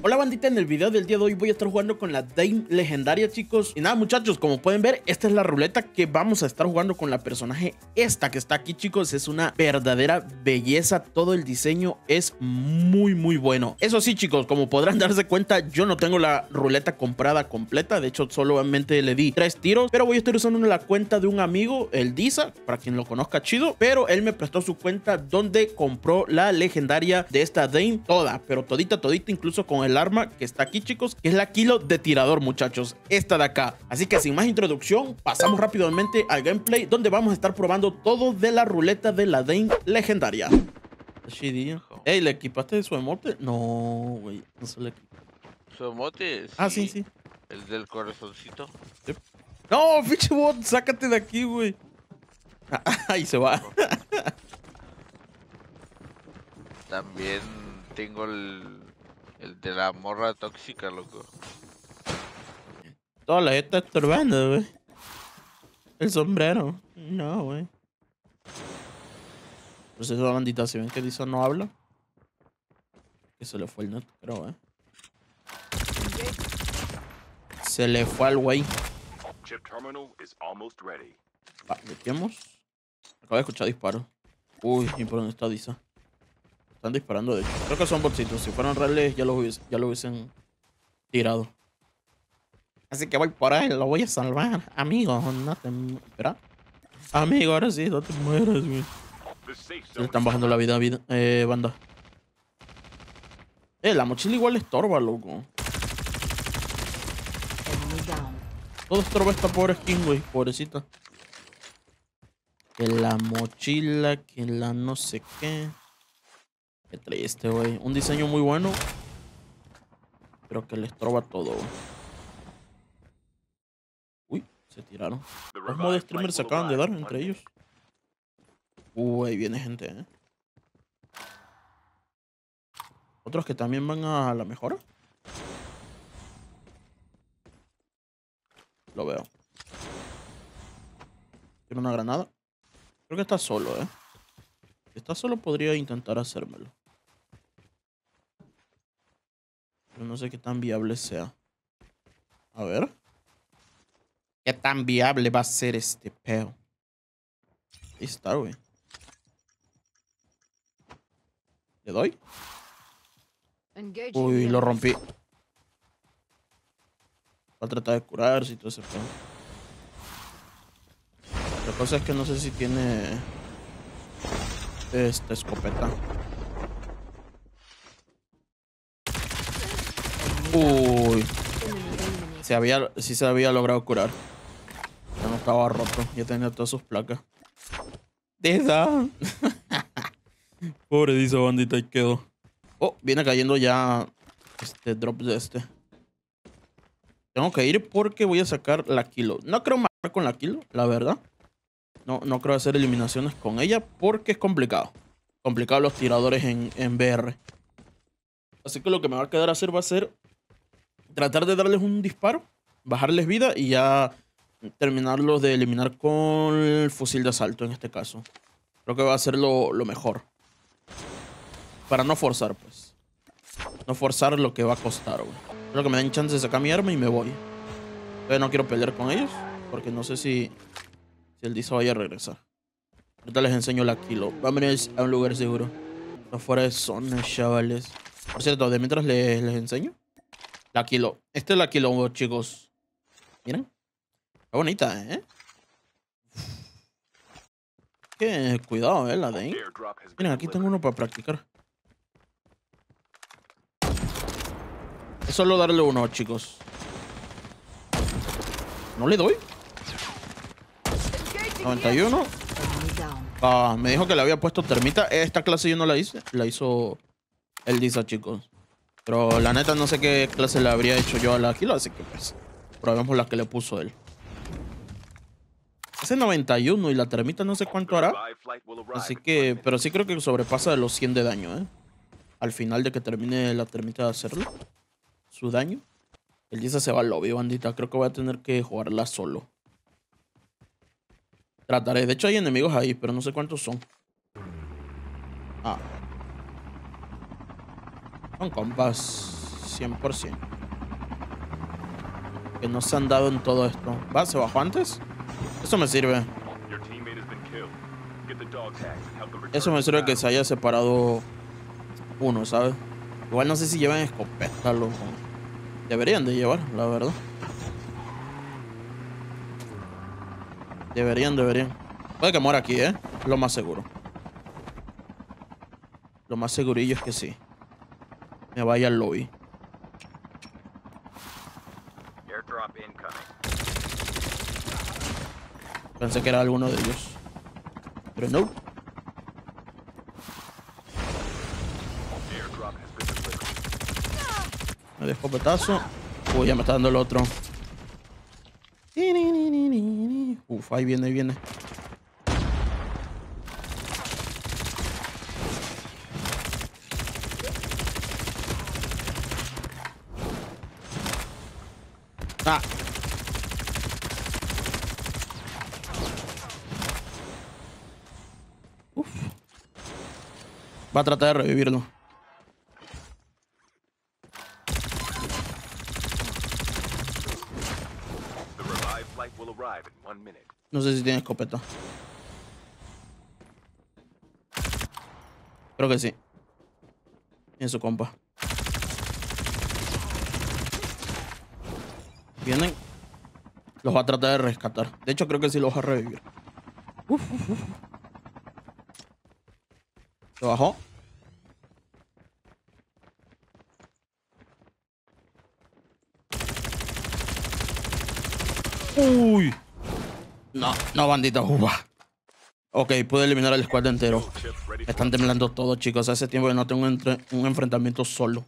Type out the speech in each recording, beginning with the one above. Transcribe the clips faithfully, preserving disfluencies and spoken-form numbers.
Hola bandita, en el video del día de hoy voy a estar jugando con la Dame legendaria, chicos. Y nada muchachos, como pueden ver, esta es la ruleta que vamos a estar jugando con la personaje esta que está aquí, chicos. Es una verdadera belleza, todo el diseño es muy muy bueno. Eso sí, chicos, como podrán darse cuenta, yo no tengo la ruleta comprada completa. De hecho, solamente le di tres tiros, pero voy a estar usando la cuenta de un amigo, el Disa, para quien lo conozca chido. Pero él me prestó su cuenta donde compró la legendaria de esta Dame, toda, pero todita, todita, incluso con el arma que está aquí, chicos, que es la Kilo de tirador, muchachos, esta de acá. Así que sin más introducción, pasamos rápidamente al gameplay, donde vamos a estar probando todo de la ruleta de la Dame legendaria. Ey, ¿le equipaste su emote? No, güey, no se le equipó. ¿Su emote? Sí. Ah, sí, sí. El del corazoncito. Sí. No, pinche bot, sácate de aquí, güey. Ahí se va. También tengo el, el de la morra tóxica, loco. Toda la gente está estorbando, güey. El sombrero. No, güey. Pues esa bandita, si ven que Disa no habla, que se le fue el net, creo, eh. Se le fue al güey. Ah, metemos. Acabo de escuchar disparos. Uy, ¿y por dónde está Disa? Están disparando, de hecho. Creo que son bolsitos. Si fueran reales, ya lo hubiesen, ya lo hubiesen tirado. Así que voy por ahí, lo voy a salvar. Amigo, no te... Espera. Amigo, ahora sí, no te mueras, güey. Se le están bajando la vida, vida eh, banda. Eh, la mochila igual estorba, loco. Todo estorba esta pobre skin, güey. Pobrecita. Que la mochila, que la no sé qué. Qué triste, güey. Un diseño muy bueno, pero que le estorba todo, güey. Uy, se tiraron. Los modos streamers se acaban de dar entre ellos. Uy, ahí viene gente, ¿eh? Otros que también van a la mejora. Lo veo. Tiene una granada. Creo que está solo, ¿eh? Si está solo podría intentar hacérmelo. Pero no sé qué tan viable sea. A ver. ¿Qué tan viable va a ser este peo? Ahí está, güey. ¿Le doy? Uy, lo rompí. Va a tratar de curarse y todo ese pedo. La cosa es que no sé si tiene esta escopeta. Uy. Se había, sí se había logrado curar. Ya no estaba roto. Ya tenía todas sus placas. Disa. Pobre Disa, bandita, ahí quedó. Oh, viene cayendo ya este drop de este. Tengo que ir porque voy a sacar la Kilo. No creo matar con la Kilo, la verdad. No, no creo hacer eliminaciones con ella porque es complicado. Complicado los tiradores en, en V R. Así que lo que me va a quedar a hacer va a ser tratar de darles un disparo, bajarles vida y ya terminarlos de eliminar con el fusil de asalto en este caso. Creo que va a ser lo, lo mejor. Para no forzar, pues. No forzar lo que va a costar, güey. Creo que me den chance de sacar mi arma y me voy. Pero no quiero pelear con ellos porque no sé si, si el Disa vaya a regresar. Ahorita les enseño la Kilo. Vamos a venir a un lugar seguro. Afuera de zona, chavales. Por cierto, de mientras les, les enseño la Kilo. Esta es la Kilo, chicos. Miren. Está bonita, ¿eh? Que cuidado, ¿eh? La de ahí. Miren, aquí tengo uno para practicar. Es solo darle uno, chicos. ¿No le doy? noventa y uno. Ah, me dijo que le había puesto termita. Esta clase yo no la hice. La hizo el Disa, chicos. Pero la neta no sé qué clase le habría hecho yo a la Kilo, así que pues probemos la que le puso él. Ese noventa y uno y la termita no sé cuánto hará. Así que, pero sí creo que sobrepasa de los cien de daño, ¿eh? Al final de que termine la termita de hacerlo. Su daño. El Disa se va al lobby, bandita. Creo que voy a tener que jugarla solo. Trataré. De hecho hay enemigos ahí, pero no sé cuántos son. Ah. Son compas. cien por ciento. Que no se han dado en todo esto. ¿Va? ¿Se bajó antes? Eso me sirve. Eso me sirve que se haya separado uno, ¿sabes? Igual no sé si llevan escopeta, loco. Deberían de llevar, la verdad. Deberían, deberían. Puede que muera aquí, ¿eh? Lo más seguro. Lo más segurillo es que sí. Me vaya al lobby. Pensé que era alguno de ellos. Pero no. Me dio escopetazo. Uy, ya me está dando el otro. Uf, ahí viene, ahí viene. Ah. Uf. Va a tratar de revivirlo. No sé si tiene escopeta. Creo que sí. En su compa. Vienen. Los va a tratar de rescatar. De hecho, creo que sí los va a revivir. Uf, uf, uf. ¿Se bajó? Uy. No, no, bandita. Uva. Ok, pude eliminar al squad entero. Me están temblando todos, chicos. Hace tiempo que no tengo un, entre un enfrentamiento solo.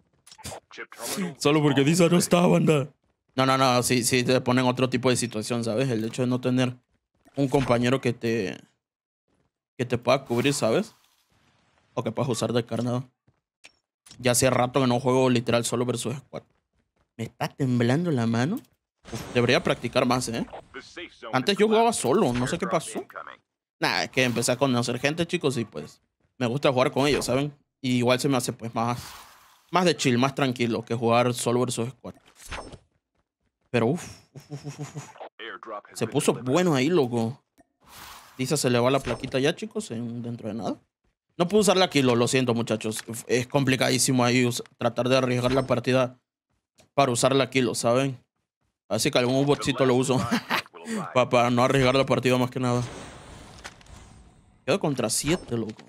Solo porque Disa no está, banda. No, no, no. Sí, sí, te ponen otro tipo de situación, ¿sabes? El hecho de no tener un compañero que te... que te pueda cubrir, ¿sabes? O que puedas usar de carnado. Ya hace rato que no juego literal solo versus squad. Me está temblando la mano. Uf, debería practicar más, ¿eh? Antes yo jugaba solo, no sé qué pasó. Nada, es que empecé a conocer gente, chicos, y pues me gusta jugar con ellos, ¿saben? Y igual se me hace pues más, más de chill, más tranquilo que jugar solo versus squad. Pero uff, uf, uf, uf, uf. Se puso bueno ahí, loco. Dice, se le va la plaquita ya, chicos, en, dentro de nada. No puedo usar la kilo, lo siento, muchachos. Es complicadísimo ahí tratar de arriesgar la partida para usar la kilo, ¿saben? Así que algún botcito lo uso para, para no arriesgar la partida más que nada. Quedo contra siete, loco.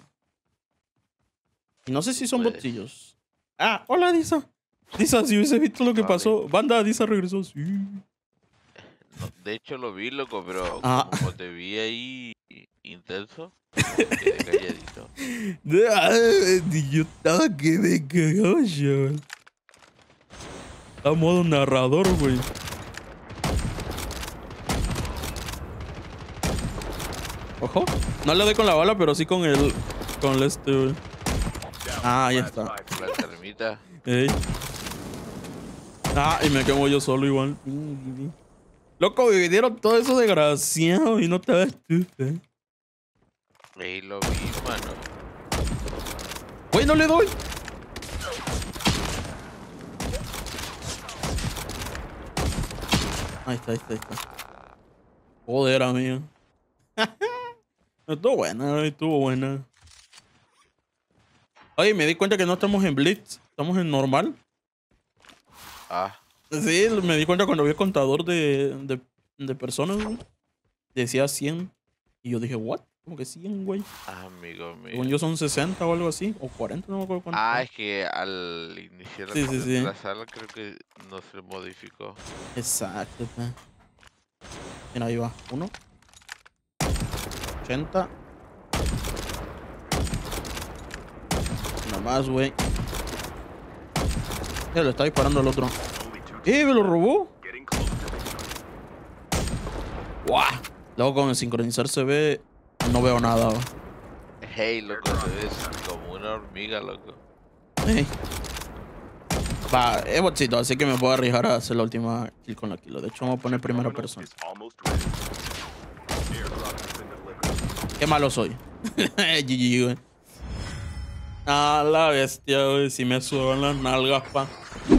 Y no sé si son botcillos. Ah, hola, Disa. Disa, si hubiese visto lo que pasó. Banda, Disa regresó. Sí. No, de hecho lo vi, loco, pero ah. como te vi ahí intenso, quedé calladito. Yo estaba que me cagaba, chaval. A modo narrador, güey. Ojo. No le doy con la bala, pero sí con el... Con el este, güey. Ah, ahí está. La termita. Ey. Ah, y me quemo yo solo igual. Loco, dividieron todo eso desgraciado y no te ves tú, eh. Ey, lo vi, mano. Güey, no le doy. Ahí está, ahí está, ahí está. Joder, amigo. Estuvo buena, estuvo buena. Oye, me di cuenta que no estamos en Blitz. Estamos en normal. Ah. Sí, me di cuenta cuando vi el contador de, de, de personas, güey. Decía cien. Y yo dije, ¿what? Como que cien, güey. Ah, amigo mío. Según yo son sesenta o algo así. O cuarenta, no me acuerdo cuánto. Ah, es que al iniciar sí, sí, sí. la sala creo que no se modificó. Exacto, pa. Mira, ahí va. Uno. ochenta. Nada más, güey. Ya le está disparando al otro. ¡Eh! ¡Me lo robó! ¡Guau! Luego con el sincronizar se ve... No veo nada, ¿va? Hey, loco, te ves como una hormiga, loco. Hey. Va, es botcito, así que me puedo arriesgar a hacer la última kill con la kilo. De hecho, vamos a poner primera persona. Qué malo soy. G G, güey. A la bestia, güey. Si me sudan las nalgas, pa.